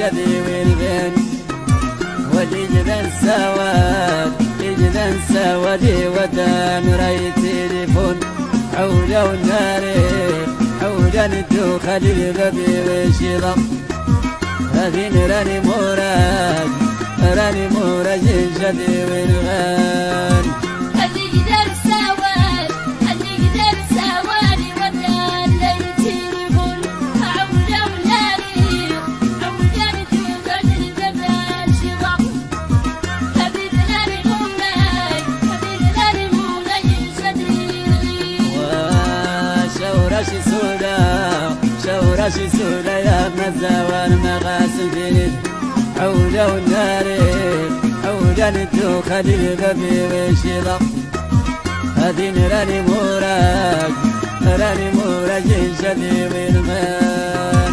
شذي والبن والإجدان سواد إجدان سوادي ودان راي تليفون عوجة والناري عوجة ندو خليل بابي وشيضم هذين راني مراد شذي والغان شوراشي سودا يا مزاوان مغاسل جديد عودة والناري عودة ندو خليل بابي وشيضم هذين راني مراد شذي والغان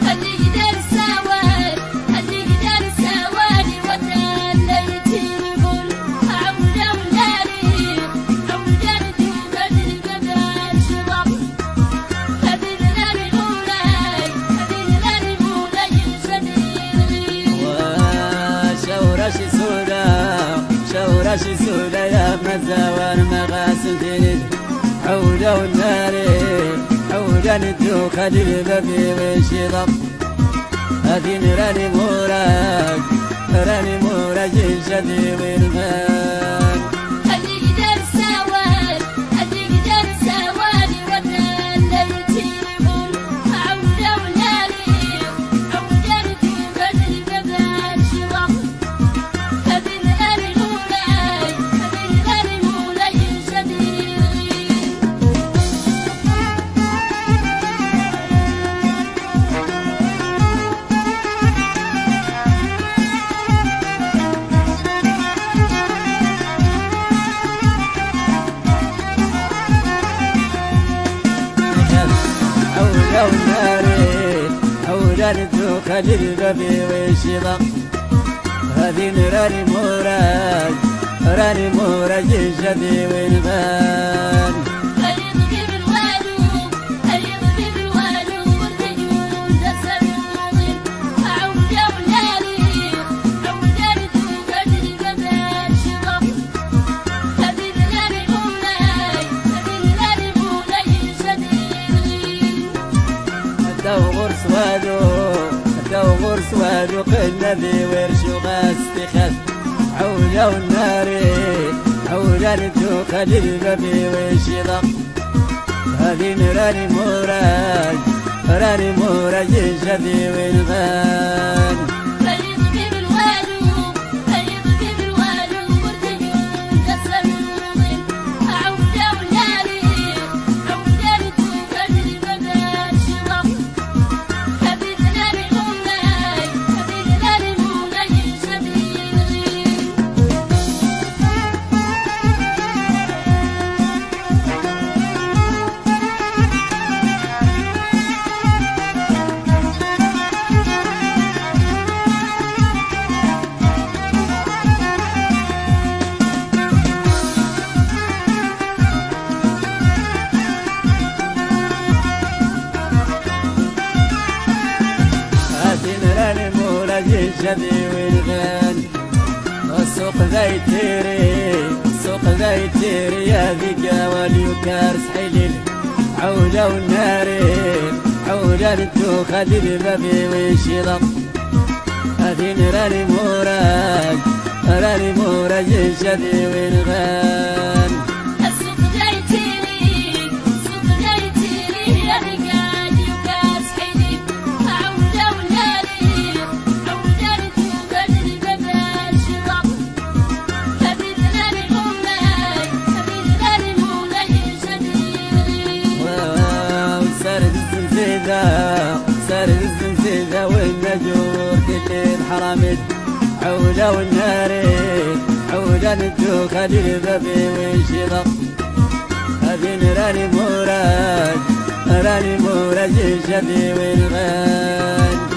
شوراشي سودا يا مزاوان مغاسل جديد عودة والناري عودة ندو خليل بابي وشيضم هذين راني مراد شذي والغان عودة ندو خليل بابي وشيضم هذين راني مراد شذي والغان غرس وادو قلنا ذي ورشو غاستي خذ عودة والناري عودة ندو خليل بابي وشيضم هذين راني مراد شذي والغان شذي والغان السوق ذا يتيري يا ذيكا واليوكار سحيلين عودة والناري عودة ندو خليل بابي وشيضم هذين راني مراد شذي والغان سارد الزنزيزة والنجور كل الحرامد عودة والناري عودة ندو خليل بابي وشيضم هذين راني مراد شذي والغان